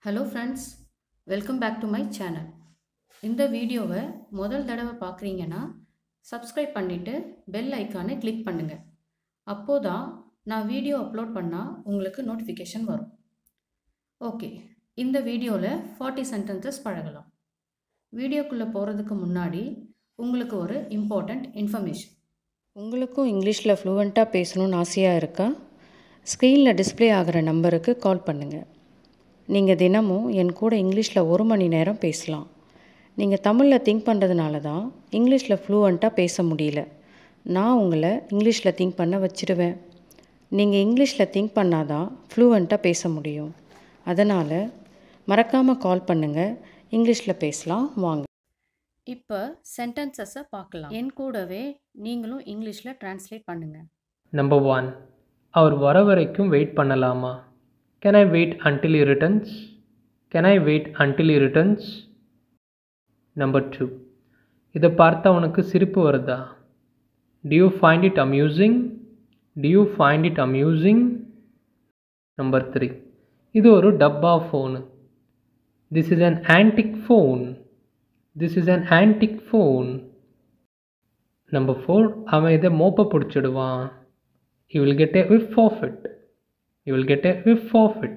Hello friends, welcome back to my channel. இந்த வீடியோவை முதல் தடவை பார்க்குறீங்கன்னா சப்ஸ்கிரைப் பண்ணிவிட்டு பெல் ஐக்கானை கிளிக் பண்ணுங்கள். அப்போதான் நான் வீடியோ அப்லோட் பண்ணால் உங்களுக்கு நோட்டிஃபிகேஷன் வரும். ஓகே, இந்த வீடியோவில் 40 சென்டென்சஸ் பழகலாம். வீடியோக்குள்ளே போகிறதுக்கு முன்னாடி உங்களுக்கு ஒரு இம்பார்ட்டண்ட் இன்ஃபர்மேஷன். உங்களுக்கும் இங்கிலீஷில் ஃப்ளூவெண்ட்டாக பேசணும்னு ஆசையாக இருக்கா? ஸ்க்ரீனில் டிஸ்ப்ளே ஆகிற நம்பருக்கு கால் பண்ணுங்கள். நீங்கள் தினமும் என் கூட இங்கிலீஷில் 1 மணி நேரம் பேசலாம். நீங்கள் தமிழில் திங்க் பண்ணுறதுனால தான் இங்கிலீஷில் ஃப்ளூவெண்ட்டாக பேச முடியல. நான் உங்களை இங்கிலீஷில் திங்க் பண்ண வச்சுடுவேன். நீங்கள் இங்கிலீஷில் திங்க் பண்ணால் தான் ஃப்ளூவெண்ட்டாக பேச முடியும். அதனால் மறக்காமல் கால் பண்ணுங்கள். இங்கிலீஷில் பேசலாம் வாங்க. இப்போ சென்டென்சஸை பார்க்கலாம். என் கூடவே நீங்களும் இங்கிலீஷில் ட்ரான்ஸ்லேட் பண்ணுங்கள். நம்பர் 1, அவர் வர வரைக்கும் வெயிட் பண்ணலாமா? Can I wait until he returns? Can I wait until he returns? Number 2, இதை பார்த்தா உனக்கு சிரிப்பு வருதா? Do you find it amusing? Do you find it amusing? Number 3, இது ஒரு டப்பா phone. This is an antique phone. This is an antique phone. Number 4, அவன் இதை மோப்ப பிடிச்சிடுவான். You will get a whiff of it. You will get a whiff of it.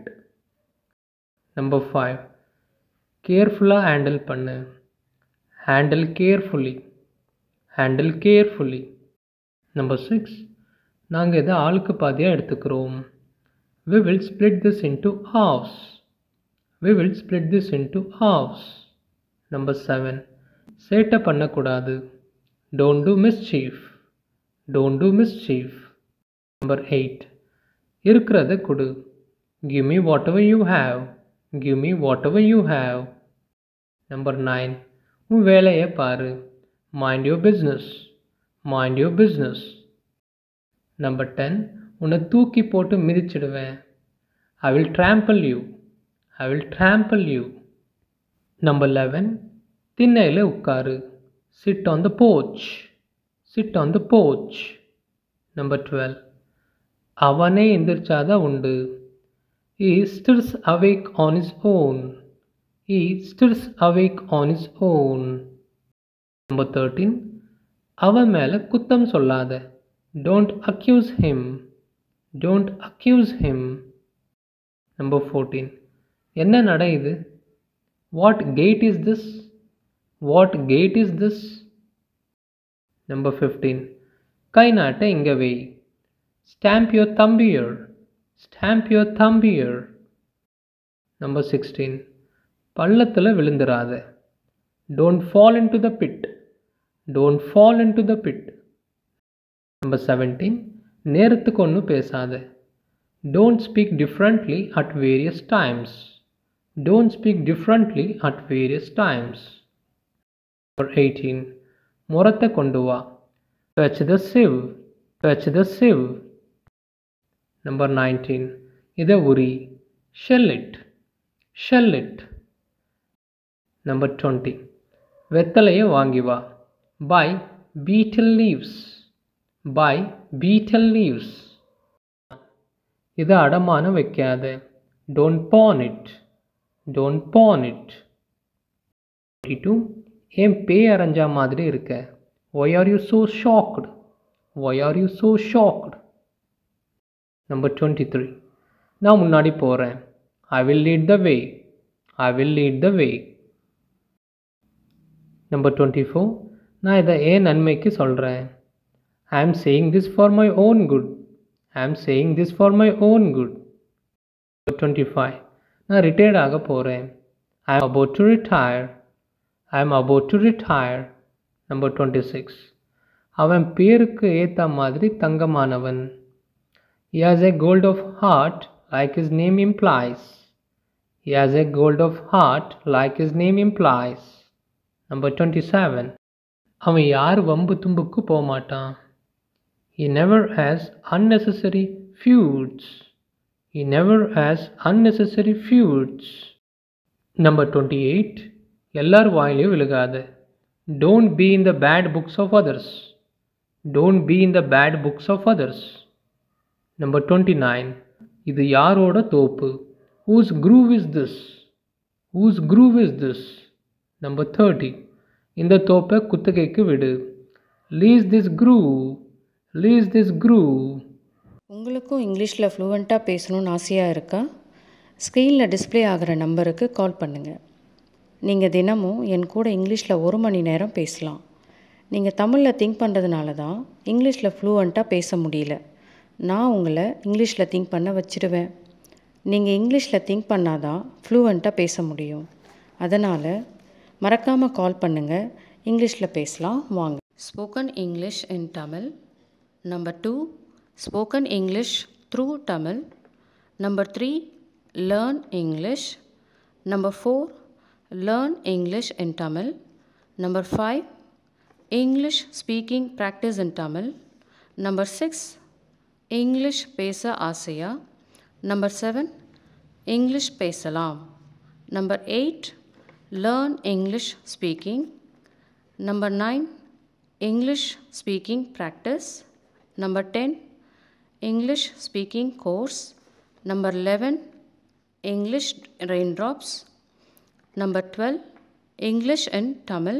Number 5, கேர்ஃபுல்லாக handle பண்ணு. Handle carefully. Handle carefully. Number 6, நாங்கள் இதை ஆளுக்கு பாதியாக எடுத்துக்கிறோம். We will split this into halves. We will split this into halves. Number 7, சேட்டை பண்ணக்கூடாது. Don't do mischief. Don't do mischief. Number 8, இருக்கிறத கொடு. Give me whatever you have. Give me whatever you have. Number 9, உன் வேலையை பாரு. Mind your business. Mind your business. Number 10, உன்னை தூக்கி போட்டு மிதிச்சிடுவேன். I will trample you. I will trample you. Number 11, திண்ணையில் உட்காரு. Sit on the porch. Sit on the porch. Number 12, அவனே எந்திரிச்சாதான் உண்டு. He stirs awake on his own. He stirs awake on his own. Number 13, அவன் மேலே குத்தம் சொல்லாத. Don't accuse him. Don't accuse him. Number 14, என்ன நடை இது? What gate is this? What gate is this? Number 15, கை நாட்டை இங்கே வை. Stamp your thumb here. Stamp your thumb here. Number 16, பள்ளத்தில் விழுந்துராத. Don't fall into the pit. Don't fall into the pit. Number 17, நேரத்துக்கு ஒன்றும் பேசாத. Don't speak differently at various times. Don't speak differently at various times. Number 18, முறத்தை கொண்டு வா. Fetch the sieve. Fetch the sieve. Number 19, இதை உரி. Shell it. Shell it. Number 20, வெத்தலையை வாங்கி வா. Buy betel leaves. Buy betel leaves. இதை அடமானம் வைக்காத. Don't pawn it. Don't pawn it. 22, ஏன் பேய் அரைஞ்சா மாதிரி இருக்க? Why are you so shocked? Why are you so shocked? Number 23, நான் முன்னாடி போகிறேன். I will lead the way. I will lead the way. Number 24, நான் இதை ஏன் நன்மைக்கு சொல்கிறேன். I am saying this for my own good. I am saying this for my own good. Number 25, நான் retired ஆக போகிறேன். I am about to retire. I am about to retire. Number 26, அவன் பேருக்கு ஏற்ற மாதிரி தங்கமானவன். He has a gold of heart like his name implies. He has a gold of heart like his name implies. Number 27, அவன் யார் வம்பு தும்புக்கு போக மாட்டான். He never has unnecessary feuds. He never has unnecessary feuds. Number 28, எல்லார் வாயிலையும் விழுகாத. Don't be in the bad books of others. Don't be in the bad books of others. Number 29, இது யாரோட தோப்பு? Whose groove is this? Whose groove is this? Number 30. இந்த தோப்பை குத்தகைக்கு விடு. Lease this groove. Lease this groove. உங்களுக்கும் இங்கிலீஷில் ஃப்ளூவெண்ட்டாக பேசணும்னு ஆசையாக இருக்கா? ஸ்க்ரீனில் டிஸ்ப்ளே ஆகிற நம்பருக்கு கால் பண்ணுங்கள். நீங்கள் தினமும் என் கூட இங்கிலீஷில் 1 மணி நேரம் பேசலாம். நீங்கள் தமிழில் திங்க் பண்ணுறதுனால தான் இங்கிலீஷில் ஃப்ளூவெண்ட்டாக பேச முடியல. நான் உங்களை இங்கிலீஷில் திங்க் பண்ண வச்சுடுவேன். நீங்கள் இங்கிலீஷில் திங்க் பண்ணாதான் ஃப்ளூவெண்ட்டாக பேச முடியும். அதனால் மறக்காமல் கால் பண்ணுங்கள். இங்கிலீஷில் பேசலாம் வாங்க. Spoken English in Tamil. Number 2, spoken English through Tamil. Number 3, learn English. Number 4, learn English in Tamil. Number 5, English speaking practice in Tamil. Number 6, English பேச ஆசையா. நம்பர் 7, இங்கிலீஷ் பேசலாம். Number 8, learn English speaking. Number 9, English speaking practice. Number 10, English speaking course. Number 11, English raindrops. Number 12, English in Tamil.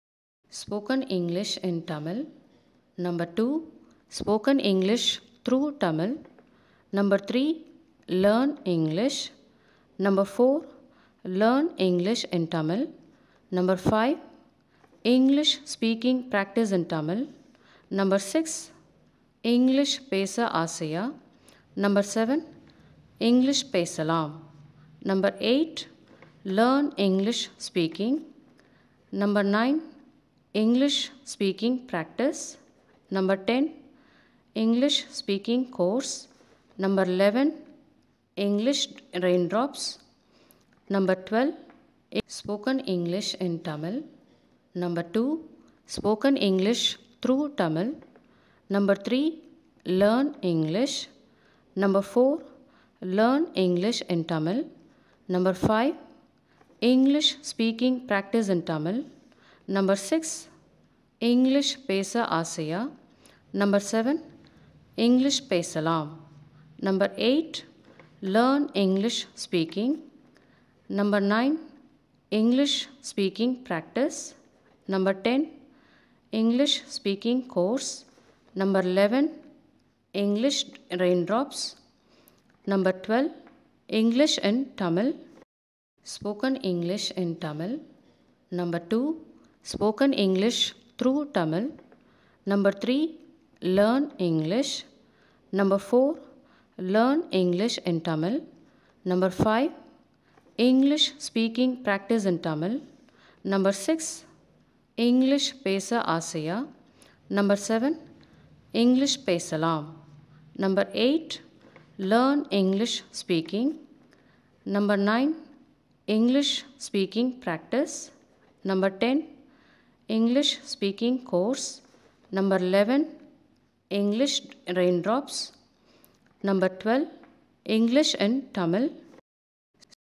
Spoken English in Tamil. Number 2, Spoken English through Tamil. Number 3, Learn English. Number 4, Learn English in Tamil. Number 5, English speaking practice in Tamil. Number 6, English பேச ஆசையா. Number 7, English பேசலாம். Number 8, learn English speaking. Number 9, English speaking practice. Number 10, English speaking course. Number 11, English raindrops. Number 12, spoken English in Tamil. Number 2, spoken English through Tamil. Number 3, learn English. Number 4, learn English in Tamil. Number 5, English speaking practice in Tamil. Number 6, English பேச ஆசையா. Number 7, English பேசலாம். Number 8, learn English speaking. Number 9, English speaking practice. Number 10, English speaking course. Number 11, English raindrops. Number 12, English in Tamil. Number 13, English speaking practice. Number 14, English speaking course. Number 15, English raindrops. Number 16, English speaking course. Number 17, English speaking practice. Number 18, English spoken English in Tamil. Number 2, spoken English through Tamil. Number 3, learn English. Number 4, learn English in Tamil. Number 5, English speaking practice in Tamil. Number 6, English பேச ஆசையா. Number 7, English பேசலாம். Number 8, learn English speaking. Number 9, English speaking practice. Number 10, English speaking course. Number 11, English raindrops. Number 12, English in Tamil.